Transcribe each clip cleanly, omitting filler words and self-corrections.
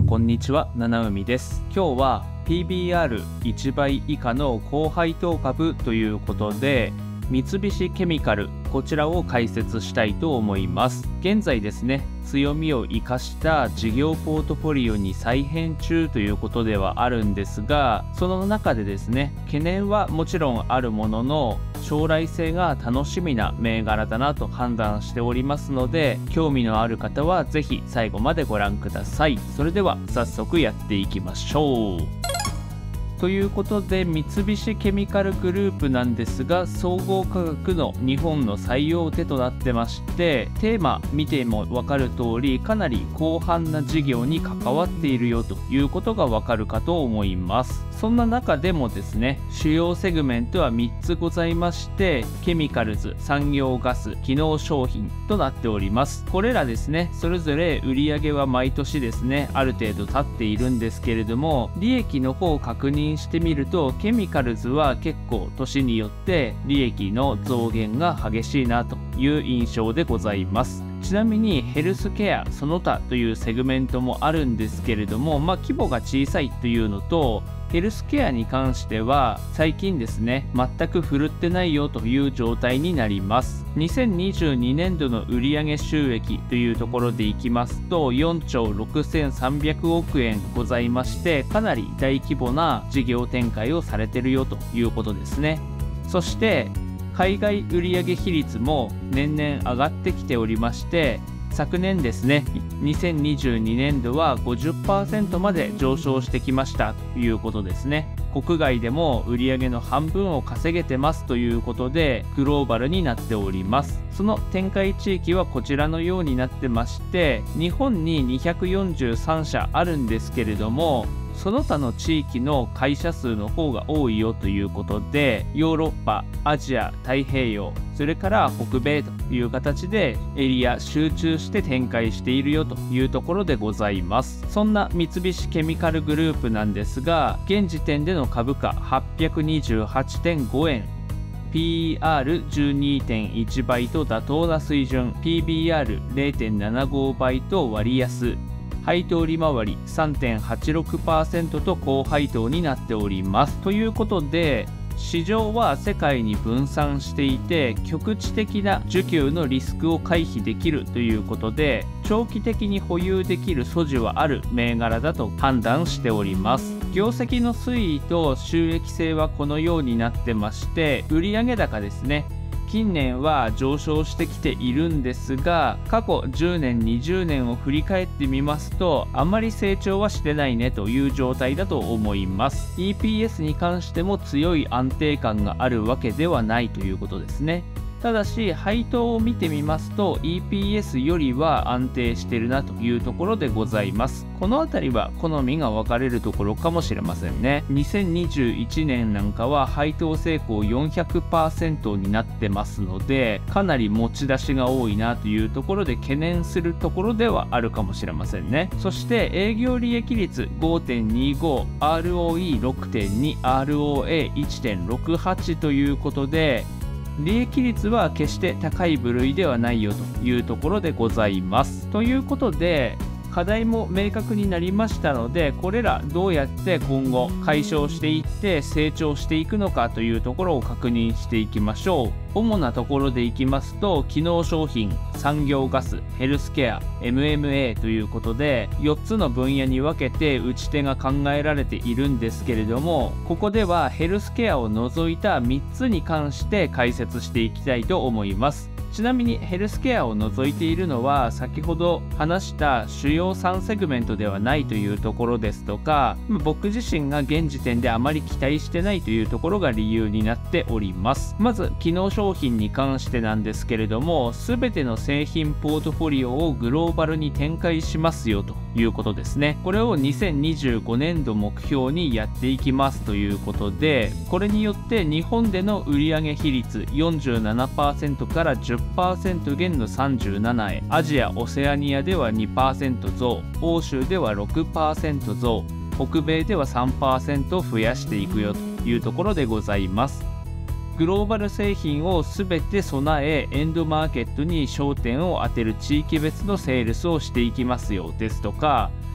んこんにちは、七海です。今日は PBR1 倍以下の高配当株ということで、三菱ケミカル、こちらを解説したいと思います。現在ですね、強みを生かした事業ポートフォリオに再編中ということではあるんですが、その中でですね、懸念はもちろんあるものの、将来性が楽しみな銘柄だなと判断しておりますので、興味のある方はぜひ最後までご覧ください。それでは早速やっていきましょう。ということで、三菱ケミカルグループなんですが、総合価格の日本の最大手となってまして、テーマ見ても分かる通り、かなり広範な事業に関わっているよということが分かるかと思います。そんな中でもですね、主要セグメントは3つございまして、ケミカルズ、産業ガス、機能商品となっております。これらですね、それぞれ売上は毎年ですね、ある程度立っているんですけれども、利益の方を確認してみると、ケミカルズは結構年によって利益の増減が激しいなという印象でございます。ちなみにヘルスケアその他というセグメントもあるんですけれども、規模が小さいというのと、ヘルスケアに関しては最近ですね、全く振るってないよという状態になります。2022年度の売上収益というところでいきますと、4兆6300億円ございまして、かなり大規模な事業展開をされているよということですね。そして海外売上比率も年々上がってきておりまして、昨年ですね、2022年度は 50% まで上昇してきましたということですね。国外でも売上の半分を稼げてますということで、グローバルになっております。その展開地域はこちらのようになってまして、日本に243社あるんですけれども、その他の地域の会社数の方が多いよということで、ヨーロッパ、アジア、太平洋、それから北米という形でエリア集中して展開しているよというところでございます。そんな三菱ケミカルグループなんですが、現時点での株価 828.5 円、PER12.1 倍と妥当な水準、PBR0.75 倍と割安、配当利回り 3.86% と高配当になっております。ということで、市場は世界に分散していて、局地的な需給のリスクを回避できるということで、長期的に保有できる素地はある銘柄だと判断しております。業績の推移と収益性はこのようになってまして、売上高ですね、近年は上昇してきているんですが、過去10年20年を振り返ってみますと、あまり成長はしてないねという状態だと思います。 EPS に関しても強い安定感があるわけではないということですね。ただし配当を見てみますと EPS よりは安定しているなというところでございます。このあたりは好みが分かれるところかもしれませんね。2021年なんかは配当成功 400% になってますので、かなり持ち出しが多いなというところで懸念するところではあるかもしれませんね。そして営業利益率 5.25、 ROE6.2、 ROA1.68 ということで、利益率は決して高い部類ではないよというところでございます。ということで、課題も明確になりましたので、これらどうやって今後解消していって成長していくのかというところを確認していきましょう。主なところでいきますと、機能商品、産業ガス、ヘルスケア、MMA ということで4つの分野に分けて打ち手が考えられているんですけれども、ここではヘルスケアを除いた3つに関して解説していきたいと思います。ちなみにヘルスケアを除いているのは、先ほど話した主要3セグメントではないというところですとか、僕自身が現時点であまり期待してないというところが理由になっております。まず機能商品に関してなんですけれども、全ての製品ポートフォリオをグローバルに展開しますよということですね。これを2025年度目標にやっていきますということで、これによって日本での売上比率 47% から 10% 減の37へ、アジア・オセアニアでは 2% 増、欧州では 6% 増、北米では 3% 増やしていくよというところでございます。グローバル製品を全て備え、エンドマーケットに焦点を当てる地域別のセールスをしていきますよですとか、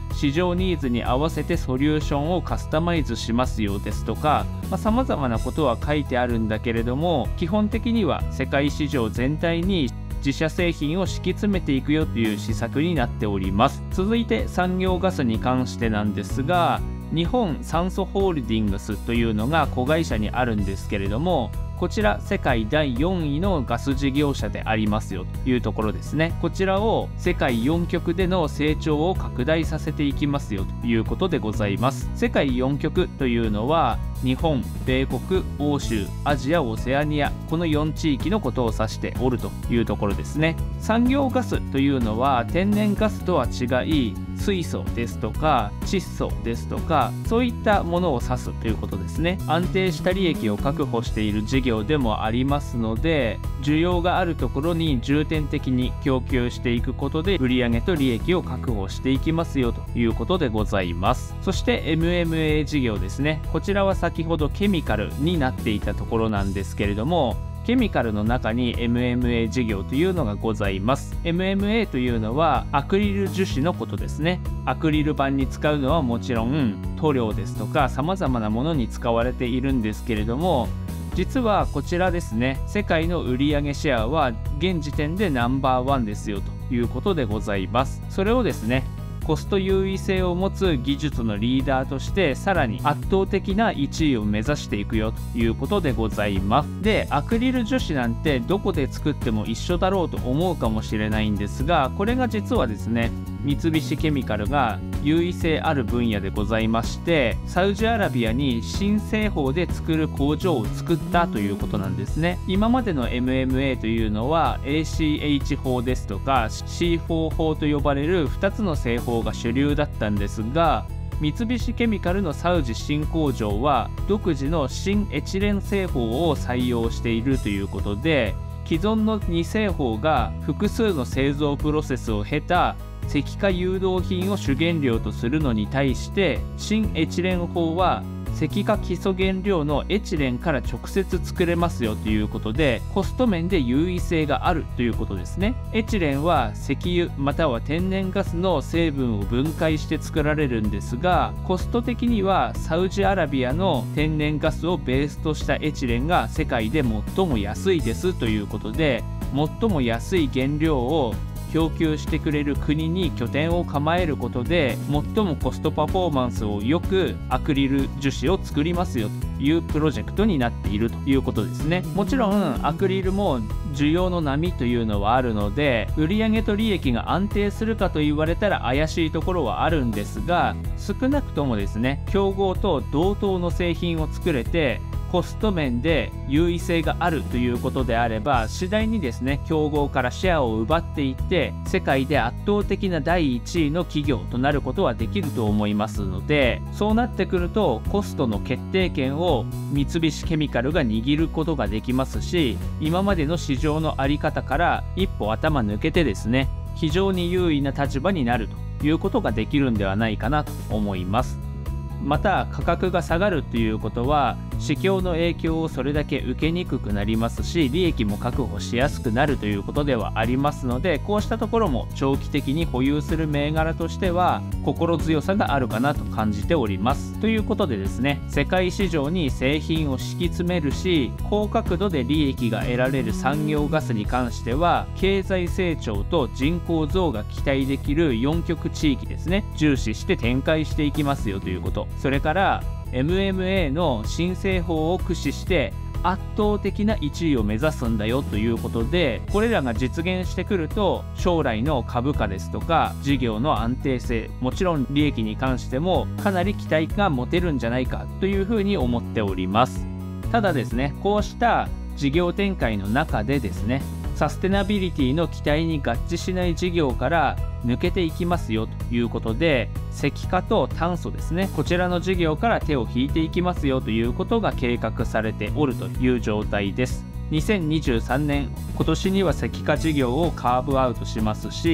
市場ニーズに合わせてソリューションをカスタマイズしますよですとか、様々なことは書いてあるんだけれども、基本的には世界市場全体に自社製品を敷き詰めていくよという施策になっております。続いて産業ガスに関してなんですが、日本酸素ホールディングスというのが子会社にあるんですけれども、こちら世界第4位のガス事業者でありますよというところですね。こちらを世界4極での成長を拡大させていきますよということでございます。世界4極というのは日本、米国、欧州、アジア、オセアニア、この4地域のことを指しておるというところですね。産業ガスというのは天然ガスとは違い、水素ですとか窒素ですとか、そういったものを指すということですね。安定した利益を確保している事業でもありますので、需要があるところに重点的に供給していくことで売上と利益を確保していきますよということでございます。そして MMA 事業ですね。こちらは先ほどケミカルになっていたところなんですけれども、ケミカルの中に MMA 事業というのがございます。 MMA というのはアクリル樹脂のことですね。アクリル板に使うのはもちろん塗料ですとか様々なものに使われているんですけれども、実はこちらですね、世界の売上シェアは現時点でナンバーワンですよということでございます。それをですね、コスト優位性を持つ技術のリーダーとしてさらに圧倒的な1位を目指していくよということでございます。で、アクリル樹脂なんてどこで作っても一緒だろうと思うかもしれないんですが、これが実はですね、三菱ケミカルが優位性ある分野でございまして、サウジアラビアに新製法で作る工場を作ったということなんですね。今までの MMA というのは ACH 法ですとか C4 法と呼ばれる2つの製法が主流だったんですが、三菱ケミカルのサウジ新工場は独自の新エチレン製法を採用しているということで、既存の2製法が複数の製造プロセスを経た石化誘導品を主原料とするのに対して、新エチレン法は石化基礎原料のエチレンから直接作れますよということで、コスト面で優位性があるということですね。エチレンは石油または天然ガスの成分を分解して作られるんですが、コスト的にはサウジアラビアの天然ガスをベースとしたエチレンが世界で最も安いですということで、最も安い原料を供給してくれる国に拠点を構えることで、最もコストパフォーマンスをよくアクリル樹脂を作りますよというプロジェクトになっているということですね。もちろんアクリルも需要の波というのはあるので、売上と利益が安定するかと言われたら怪しいところはあるんですが、少なくともですね、競合と同等の製品を作れてコスト面で優位性があるということであれば、次第にですね、競合からシェアを奪っていって世界で圧倒的な第1位の企業となることはできると思いますので、そうなってくるとコストの決定権を三菱ケミカルが握ることができますし、今までの市場の在り方から一歩頭抜けてですね、非常に優位な立場になるということができるんではないかなと思います。また価格が下がるということは市況の影響をそれだけ受けにくくなりますし、利益も確保しやすくなるということではありますので、こうしたところも長期的に保有する銘柄としては心強さがあるかなと感じております。ということでですね、世界市場に製品を敷き詰めるし、高角度で利益が得られる産業ガスに関しては経済成長と人口増が期待できる4極地域ですね、重視して展開していきますよということ。それからMMA の新製法を駆使して圧倒的な1位を目指すんだよということで、これらが実現してくると将来の株価ですとか事業の安定性、もちろん利益に関してもかなり期待が持てるんじゃないかというふうに思っております。ただですね、こうした事業展開の中でですね、サステナビリティの期待に合致しない事業から抜けていきますよということで、石化と炭素ですね、こちらの事業から手を引いていきますよということが計画されておるという状態です。2023年、今年には石化事業をカーブアウトしますし、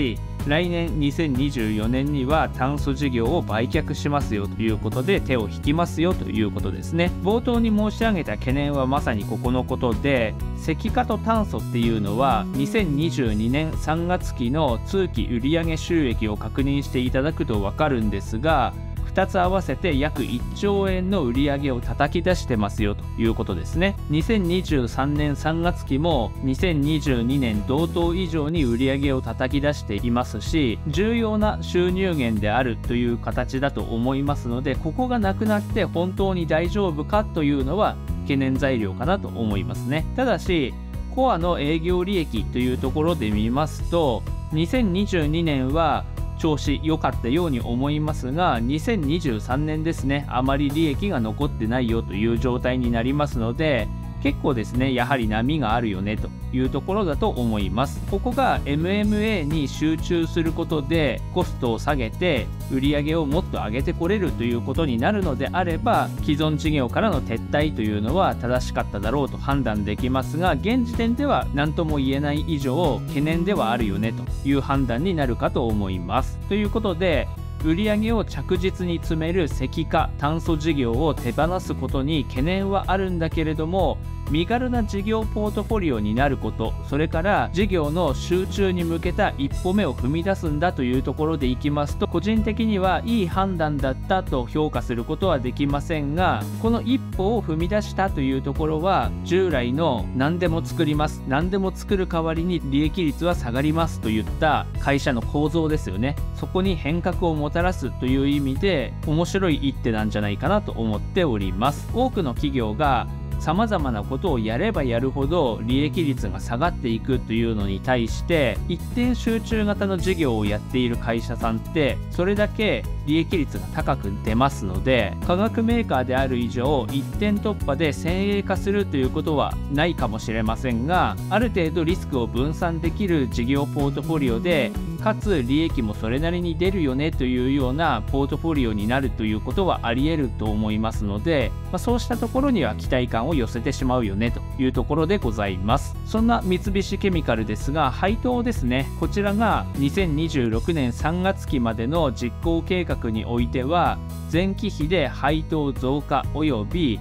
来年2024年には炭素事業を売却しますよということで手を引きますよということですね。冒頭に申し上げた懸念はまさにここのことで、石化と炭素っていうのは2022年3月期の通期売上収益を確認していただくと分かるんですが、2つ合わせて約1兆円の売上を叩き出してますよということですね。2023年3月期も2022年同等以上に売上を叩き出していますし、重要な収入源であるという形だと思いますので、ここがなくなって本当に大丈夫かというのは懸念材料かなと思いますね。ただしコアの営業利益というところで見ますと、2022年は調子良かったように思いますが、2023年ですね、あまり利益が残ってないよという状態になりますので、結構ですね、やはり波があるよねというところだと思います。ここが MMA に集中することでコストを下げて売上をもっと上げてこれるということになるのであれば、既存事業からの撤退というのは正しかっただろうと判断できますが、現時点では何とも言えない以上懸念ではあるよねという判断になるかと思います。ということで、売上を着実に積める石化・炭素事業を手放すことに懸念はあるんだけれども、身軽な事業ポートフォリオになること、それから事業の集中に向けた一歩目を踏み出すんだというところでいきますと、個人的にはいい判断だったと評価することはできませんが、この一歩を踏み出したというところは従来の何でも作ります、何でも作る代わりに利益率は下がりますといった会社の構造ですよね。そこに変革をもたらすという意味で面白い一手なんじゃないかなと思っております。多くの企業がさまざまなことをやればやるほど利益率が下がっていくというのに対して、一点集中型の事業をやっている会社さんってそれだけ利益率が高く出ますので、化学メーカーである以上一点突破で先鋭化するということはないかもしれませんが、ある程度リスクを分散できる事業ポートフォリオで、かつ利益もそれなりに出るよねというようなポートフォリオになるということはあり得ると思いますので、そうしたところには期待感を寄せてしまうよねというところでございます。そんな三菱ケミカルですが、配当ですね、こちらが2026年3月期までの実行計画においては前期比で配当増加および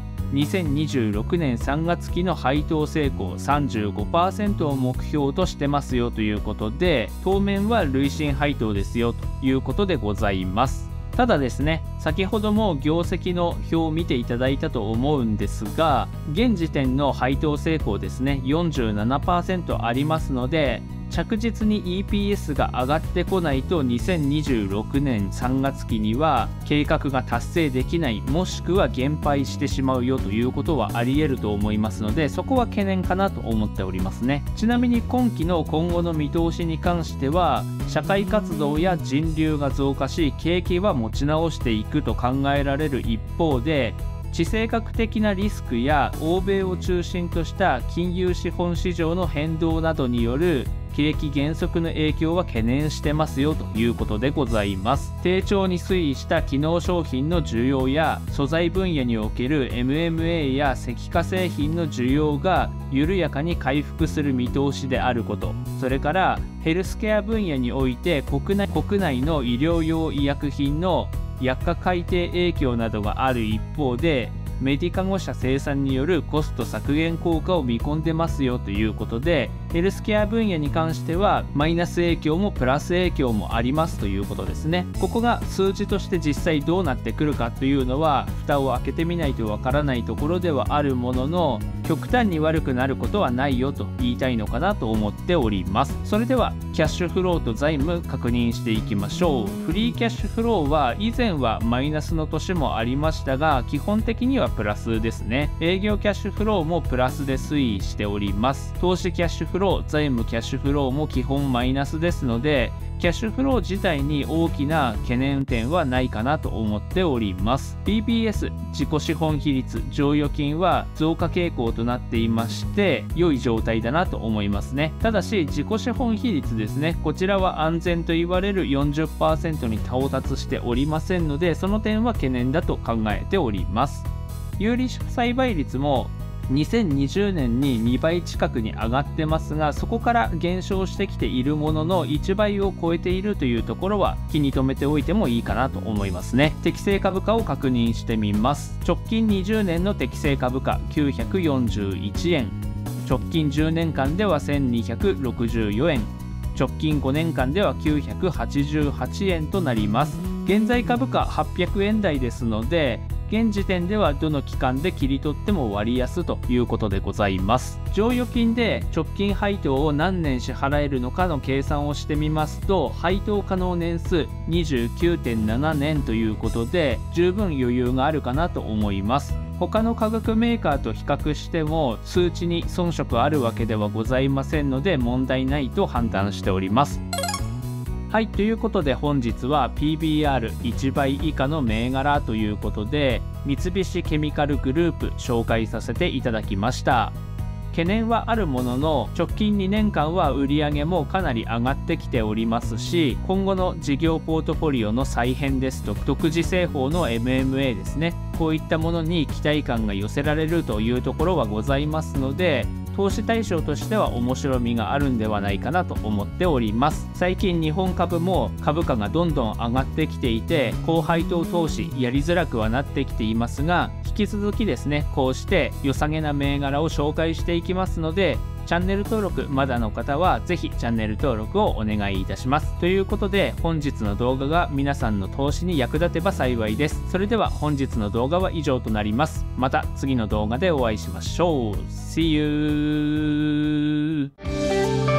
2026年3月期の配当成功 35% を目標としてますよということで、当面は累進配当ですよということでございます。ただですね、先ほども業績の表を見ていただいたと思うんですが、現時点の配当成功ですね 47% ありますので、着実に EPS が上がってこないと2026年3月期には計画が達成できない、もしくは減配してしまうよということはあり得ると思いますので、そこは懸念かなと思っておりますね。ちなみに今期の今後の見通しに関しては、社会活動や人流が増加し景気は持ち直していくと考えられる一方で、地政学的なリスクや欧米を中心とした金融資本市場の変動などによる景気減速の影響は懸念してますよということでございます。低調に推移した機能商品の需要や素材分野における MMA や石化製品の需要が緩やかに回復する見通しであること、それからヘルスケア分野において国内の医療用医薬品の薬価改定影響などがある一方で、メディカゴ社生産によるコスト削減効果を見込んでますよということで、ヘルスケア分野に関してはマイナス影響もプラス影響もありますということですね。ここが数字として実際どうなってくるかというのは蓋を開けてみないとわからないところではあるものの、極端に悪くなることはないよと言いたいのかなと思っております。それではキャッシュフローと財務確認していきましょう。フリーキャッシュフローは以前はマイナスの年もありましたが、基本的にはプラスですね。営業キャッシュフローもプラスで推移しております。投資キャッシュフロー、財務キャッシュフローも基本マイナスですので、キャッシュフロー自体に大きな懸念点はないかなと思っております。 BPS 自己資本比率剰余金は増加傾向となっていまして、良い状態だなと思いますね。ただし自己資本比率ですね、こちらは安全と言われる 40% に到達しておりませんので、その点は懸念だと考えております。有利栽培率も 2020年に2倍近くに上がってますが、そこから減少してきているものの1倍を超えているというところは気に留めておいてもいいかなと思いますね。適正株価を確認してみます。直近20年の適正株価941円、直近10年間では1264円、直近5年間では988円となります。現在株価800円台ですので、現時点ではどの期間で切り取っても割安ということでございます。剰余金で直近配当を何年支払えるのかの計算をしてみますと、配当可能年数 29.7 年ということで十分余裕があるかなと思います。他の化学メーカーと比較しても数値に遜色あるわけではございませんので、問題ないと判断しております。はい、ということで本日は PBR1 倍以下の銘柄ということで、三菱ケミカルグループ紹介させていただきました。懸念はあるものの、直近2年間は売上もかなり上がってきておりますし、今後の事業ポートフォリオの再編ですと独自製法の MMA ですね、こういったものに期待感が寄せられるというところはございますので、投資対象としては面白みがあるんではないかなと思っております。最近日本株も株価がどんどん上がってきていて、高配当投資やりづらくはなってきていますが、引き続きですね、こうして良さげな銘柄を紹介していきますので、チャンネル登録まだの方はぜひチャンネル登録をお願いいたします。ということで本日の動画が皆さんの投資に役立てば幸いです。それでは本日の動画は以上となります。また次の動画でお会いしましょう。See you!